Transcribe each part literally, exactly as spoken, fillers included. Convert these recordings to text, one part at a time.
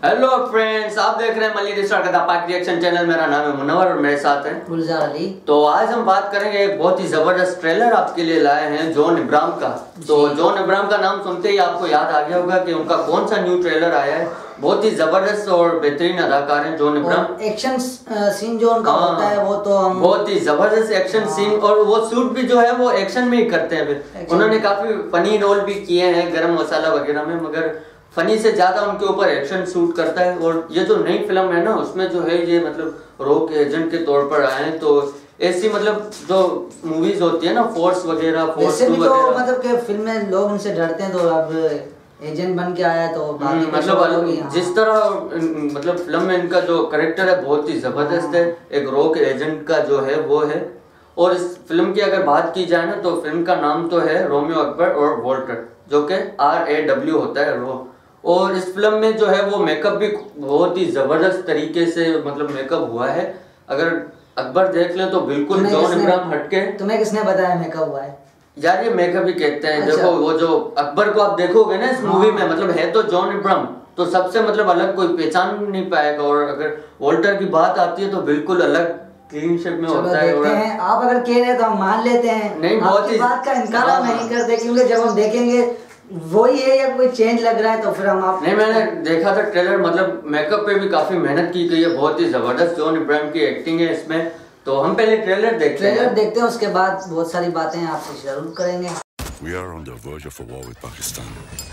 Hello friends, आप देख रहे हैं मल्ली रिस्टार्ट का पाक रिएक्शन चैनल। मेरा नाम है मुनव्वर और मेरे साथ है गुलजार अली। तो आज हम बात करेंगे एक बहुत ही जबरदस्त ट्रेलर आपके लिए लाए हैं जॉन इब्राहिम का। तो जॉन इब्राहिम का नाम सुनते ही आपको याद आ गया होगा कि उनका कौन सा न्यू ट्रेलर आया है। बहुत ही जबरदस्त और बेहतरीन अदाकार हैं जॉन इब्राहिम। एक्शन सीन जो उनका होता है वो तो हम बहुत ही जबरदस्त एक्शन सीन, और वो शूट भी जो है वो एक्शन में ही करते हैं। उन्होंने काफी फनी रोल भी किए हैं गरम मसाला वगैरह में, मगर फनी से ज्यादा उनके ऊपर एक्शन शूट करता है। और ये जो नई फिल्म है ना, उसमें जो है ये मतलब रॉ के एजेंट के तौर पर आए हैं। तो ऐसी मतलब जो मूवीज होती है ना, फोर्स वगैरह, फोर्स टू वगैरह, तो मतलब के फिल्म में लोग उनसे डरते हैं, तो अब एजेंट बन के आया तो मतलब जिस तरह मतलब फिल्म में इनका जो कैरेक्टर है बहुत ही जबरदस्त है। एक रॉ के एजेंट का जो है वो है। और इस फिल्म की अगर बात की जाए ना, तो फिल्म का नाम तो है रोमियो अकबर और वॉल्टर, जो कि आर ए डब्ल्यू होता है रॉ। और इस फिल्म में जो है वो मेकअप भी बहुत ही जबरदस्त तरीके से मतलब मेकअप हुआ है। अगर अकबर देख ले तो बिल्कुल जॉन इब्राहिम हटके। तुम्हें किसने बताया मेकअप हुआ है? यार ये मेकअप ही कहते हैं। अच्छा। देखो वो जो अकबर को आप देखोगे ना इस हाँ। मूवी में, मतलब है तो जॉन इब्राहिम, तो सबसे मतलब अलग कोई पहचान नहीं पाएगा। और अगर वॉल्टर की बात आती है तो बिल्कुल अलग क्लीन शेप में होता है। और हैं। आप अगर कह रहे हैं तो हम मान लेते हैं, नहीं बहुत ही बात का इनकार हम नहीं करते, क्योंकि जब हम देखेंगे वही है या कोई चेंज लग रहा है तो फिर हम आप नहीं, मैंने देखा था ट्रेलर, मतलब मेकअप पे भी काफी मेहनत की गई है। बहुत ही जबरदस्त जॉन इब्राहिम की एक्टिंग है इसमें। तो हम पहले ट्रेलर देखते हैं ट्रेलर देखते हैं, उसके बाद बहुत सारी बातें आपसे जरूर करेंगे। We are on the verge of a war with Pakistan.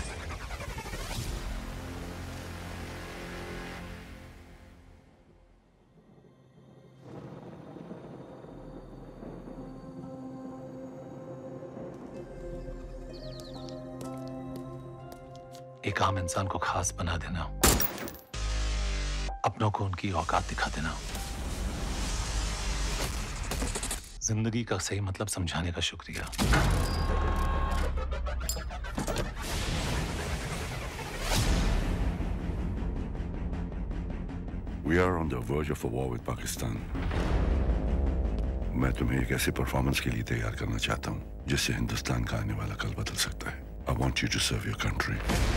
एक आम इंसान को खास बना देना, अपनों को उनकी औकात दिखा देना, जिंदगी का सही मतलब समझाने का शुक्रिया। We are on the verge of a war with Pakistan. मैं तुम्हें एक ऐसे परफॉर्मेंस के लिए तैयार करना चाहता हूं जिससे हिंदुस्तान का आने वाला कल बदल सकता है। I want you to serve your country.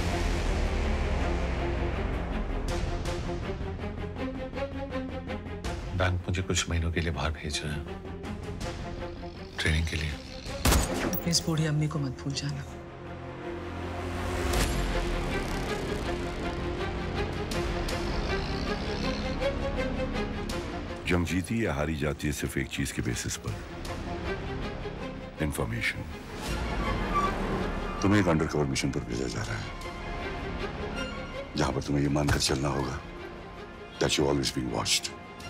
Bank मुझे कुछ महीनों के लिए बाहर भेज रहे हैं ट्रेनिंग के लिए। इस बूढ़ी अम्मी को मत भूल जाना। जंग जीती या हारी जाती है सिर्फ एक चीज के बेसिस पर, इंफॉर्मेशन। तुम्हें एक अंडरकवर मिशन पर भेजा जा रहा है जहां पर तुम्हें यह मानकर चलना होगा that you always being watched.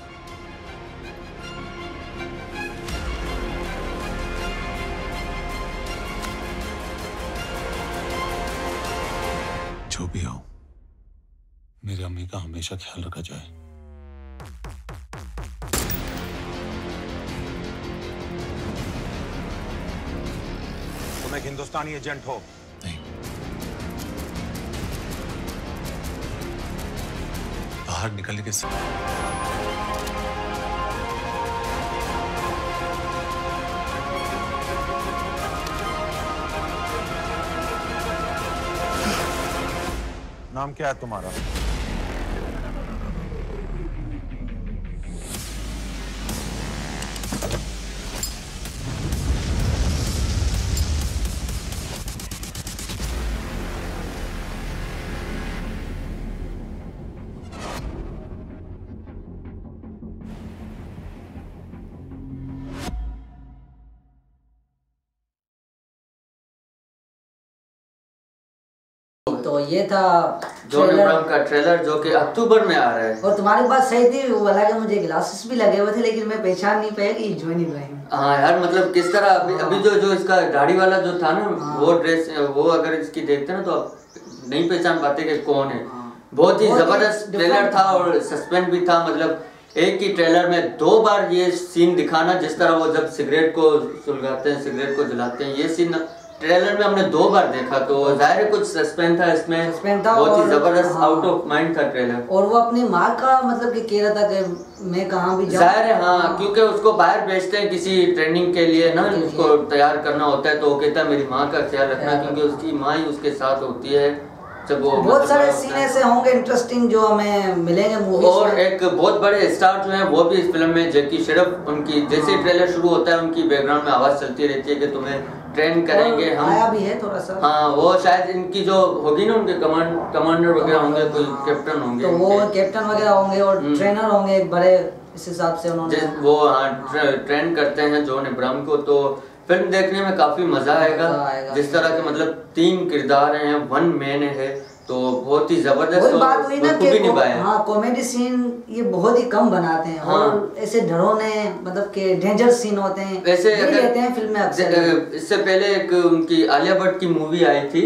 जो भी हो, मेरी अम्मी का हमेशा ख्याल रखा जाए। तुम एक हिंदुस्तानी एजेंट हो? नहीं, बाहर निकलने के समय नाम क्या है तुम्हारा? तो ये था जॉन इब्राहिम का ट्रेलर जो कि अक्टूबर में आ रहा है। और तुम्हारी बात सही थी, वो हालांकि मुझे ग्लासेस भी लगे हुए थे लेकिन मैं पहचान नहीं पाया कि जॉन इब्राहिम। हाँ यार, मतलब किस तरह अभी अभी जो जो इसका दाढ़ी वाला जो था ना, वो ड्रेस, वो अगर इसकी देखते ना तो आप नहीं पहचान पाते कि कौन है। बहुत ही जबरदस्त ट्रेलर था और सस्पेंस भी था। मतलब एक ही ट्रेलर में दो बार ये सीन दिखाना, जिस तरह वो जब सिगरेट को सुलगाते हैं, सिगरेट को जलाते हैं, ये सीन ट्रेलर में हमने दो बार देखा। तो जाहिर है कुछ सस्पेंस था इसमें, बहुत ही जबरदस्त आउट ऑफ माइंड था ट्रेलर। और वो अपनी माँ का मतलब कि कह रहा था कि मैं कहाँ भी जाऊँ। जाहिर है हाँ, क्योंकि उसको बाहर भेजते हैं किसी ट्रेनिंग के लिए ना, उसको तैयार करना होता है। तो वो कहता है मेरी माँ का ख्याल रखना, क्योंकि उसकी माँ ही उसके साथ होती है। जब वो बहुत सारे सीन ऐसे होंगे इंटरेस्टिंग जो हमें मिलेंगे मूवी और में। एक बहुत बड़े स्टार जो हैं वो भी इस फिल्म में, जैकी श्रॉफ, उनकी जैसे ही ट्रेलर शुरू होता है उनकी बैकग्राउंड में आवाज चलती रहती है कि तुम्हें ट्रेन करेंगे हम। आया भी है थोड़ा सा। हाँ, वो शायद इनकी जो होगी ना उनके कमांड कमांडर वगैरह होंगे, कोई कैप्टन होंगे, तो वो कैप्टन वगैरह होंगे और ट्रेनर होंगे एक बड़े, इस हिसाब से उन्होंने वो हाँ ट्रेन करते हैं जॉन अब्राहम को। तो फिल्म देखने में काफी मजा आएगा, जिस तरह के मतलब तीन किरदार हैं, वन मैन है, तो बहुत ही जबरदस्त बात हुई ना कि निभाया। हाँ, कॉमेडी सीन ये बहुत ही कम बनाते हैं। हाँ। और ऐसे डरोने मतलब के डेंजर सीन होते हैं वैसे अगर रहते हैं फिल्म में अक्सर। इससे पहले एक उनकी आलिया भट्ट की मूवी आई थी,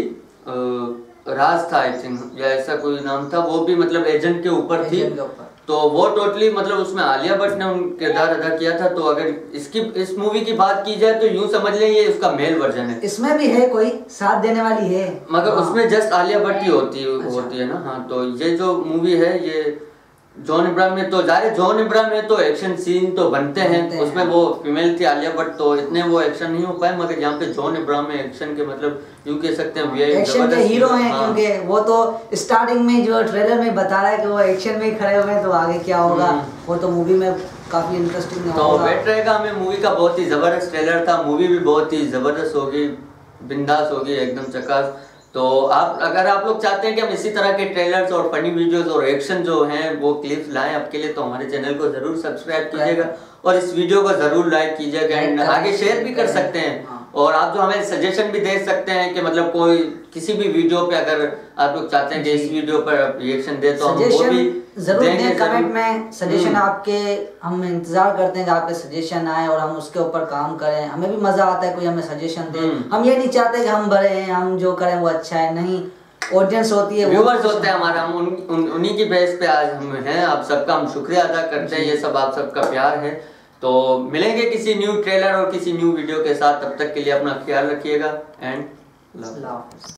राज था आई थिंक, या ऐसा कोई नाम था, वो भी मतलब एजेंट के ऊपर थी, तो वो टोटली मतलब उसमें आलिया भट्ट ने उन किरदार अदा किया था। तो अगर इसकी इस मूवी की बात की जाए तो यूं समझ लें ये उसका मेल वर्जन है। इसमें भी है कोई साथ देने वाली है, मगर हाँ। उसमें जस्ट आलिया भट्ट ही होती होती है ना। हाँ, तो ये जो मूवी है ये जॉन अब्राहम में, तो जाहिर जॉन अब्राहम में तो एक्शन सीन तो बनते हैं, बनते उसमें हैं। वो फीमेल थी आलिया भट्ट, तो इतने वो एक्शन नहीं हो पाए, मगर यहाँ पे जॉन अब्राहम में एक्शन के मतलब यूं कह सकते हैं एक्शन के हीरो हैं। हाँ। क्योंकि वो तो स्टार्टिंग में जो ट्रेलर में बता रहा है कि वो एक्शन में ही खड़े हुए हैं, तो आगे क्या होगा वो तो मूवी में काफी इंटरेस्टिंग होगा। तो वेट रहेगा हमें मूवी का। बहुत ही जबरदस्त ट्रेलर था, मूवी भी बहुत ही जबरदस्त होगी, बिंदास होगी, एकदम चकास। तो आप अगर आप लोग चाहते हैं कि हम इसी तरह के ट्रेलर्स और फनी वीडियोस और एक्शन जो हैं वो क्लिप्स लाएं आपके लिए, तो हमारे चैनल को जरूर सब्सक्राइब कीजिएगा और इस वीडियो को जरूर लाइक कीजिएगा एंड आगे शेयर भी कर सकते हैं। और आप जो हमें सजेशन भी दे सकते हैं कि मतलब कोई किसी भी वीडियो पे अगर आप लोग चाहते हैं कि इस वीडियो पर रिएक्शन दे तो हम वो भी जरूर दें कमेंट में सजेशन आपके। हम इंतजार करते हैं कि आपके सजेशन आए और हम उसके ऊपर काम करें। हमें भी मजा आता है कोई हमें सजेशन दे। हम ये नहीं चाहते कि हम बड़े हैं, हम जो करें वो अच्छा है, नहीं, ऑडियंस होती है, व्यूअर्स होते हैं हमारा, हम उन, उन, उन्हीं की बेस पे आज हम हैं। आप सबका हम शुक्रिया अदा करते हैं, ये सब आप सबका प्यार है। तो मिलेंगे किसी न्यू ट्रेलर और किसी न्यू वीडियो के साथ, तब तक के लिए अपना ख्याल रखिएगा एंड लव।